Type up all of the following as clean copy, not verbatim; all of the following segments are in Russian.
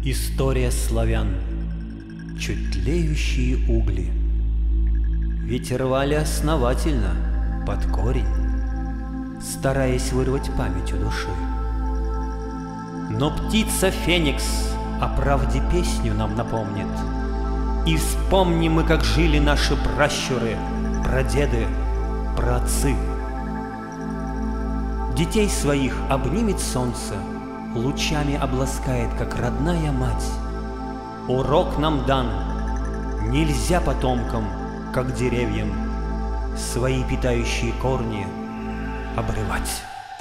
История славян. Чуть тлеющие угли. Ведь рвали основательно, под корень, стараясь вырвать память у души. Но птица Феникс о правде песню нам напомнит. И вспомним мы, как жили наши пращуры, прадеды, праотцы. Детей своих обнимет солнце, лучами обласкает, как родная мать. Урок нам дан: нельзя потомкам, как деревьям, свои питающие корни обрывать.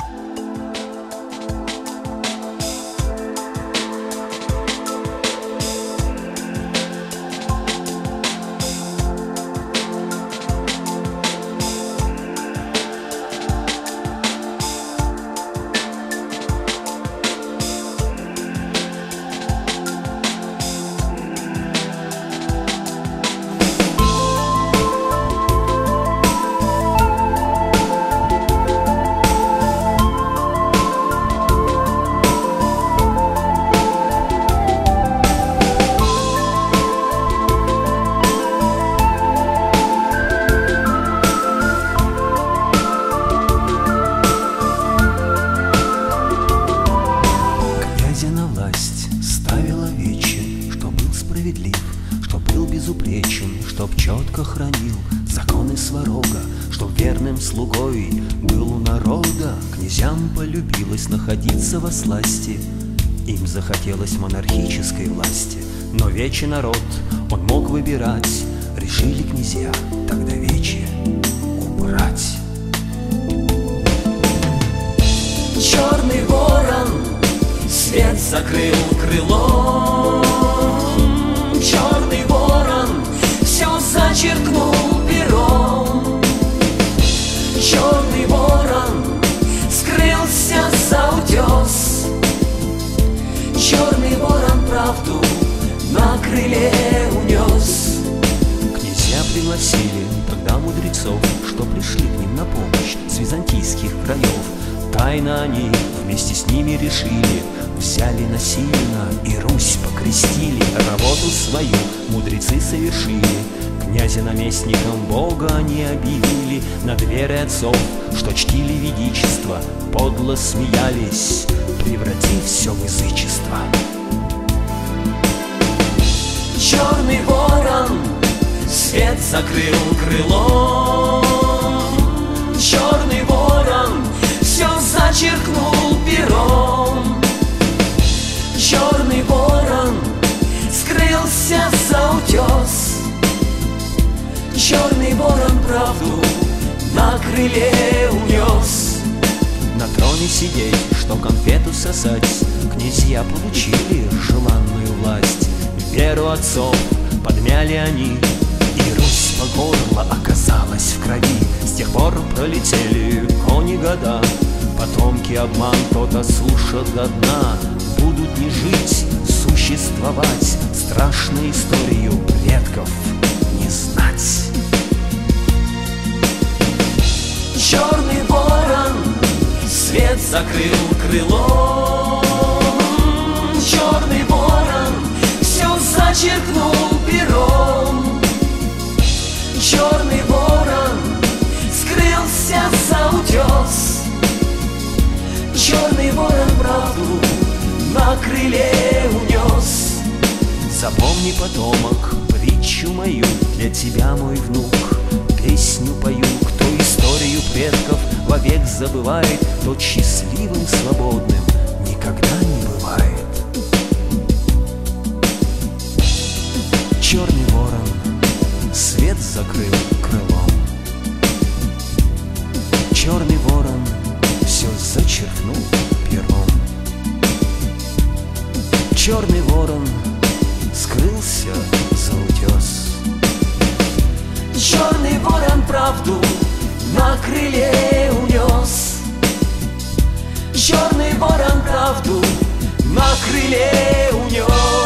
Ставила вече, что был справедлив, что был безупречен, чтоб четко хранил законы сварога, чтоб верным слугой был у народа. Князям полюбилось находиться во сласти, им захотелось монархической власти. Но вече народ, он мог выбирать, решили князья тогда вече убрать. Черный ворон свет закрыл крылом, черный ворон все зачеркнул пером, черный ворон скрылся за утес, черный ворон правду на крыле унес. Князья пригласили тогда мудрецов, что пришли к ним на помощь с византийских краев. Тайно они вместе с ними решили, взяли насильно и Русь покрестили. Работу свою мудрецы совершили, князя наместником Бога они объявили. Над верой отцов, что чтили ведичество, подло смеялись, превратив все в язычество. Черный ворон свет закрыл крылом, черный ворон все зачеркнул пером, черный ворон скрылся за утес, черный ворон правду на крыле унес. На троне сидеть, что конфету сосать, князья получили желанную власть. Веру отцов подмяли они, и Русь по горло оказалась в крови. С тех пор пролетели кони года, потомки обман тот осушат до дна. Будут не жить, существовать, страшную историю предков не знать. Черный ворон свет закрыл крылом, черный ворон все зачеркнул пером, черный ворон скрылся за утес, черный ворон правду на крыле унес. Запомни, потомок, притчу мою, для тебя, мой внук, песню пою. Кто историю предков вовек забывает, тот счастливым, свободным никогда не бывает. Черный ворон свет закрыл крылом, черный ворон все зачеркнул пером, черный ворон скрылся за утес, черный ворон правду на крыле унес, черный ворон правду на крыле унес.